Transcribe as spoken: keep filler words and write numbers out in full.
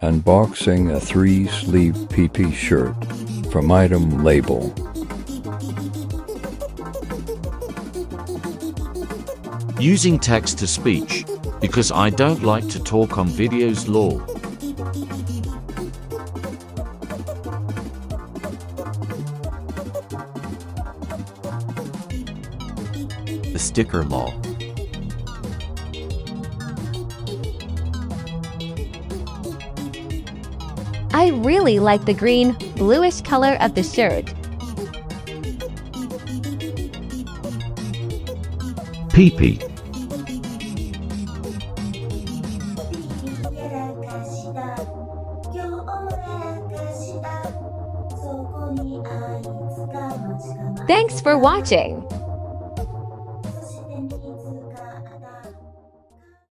Unboxing a three-sleeve Peepy shirt from item label. Using text-to-speech, because I don't like to talk on videos lol. The sticker lol. I really like the green, bluish color of the shirt. Peepy. Thanks for watching.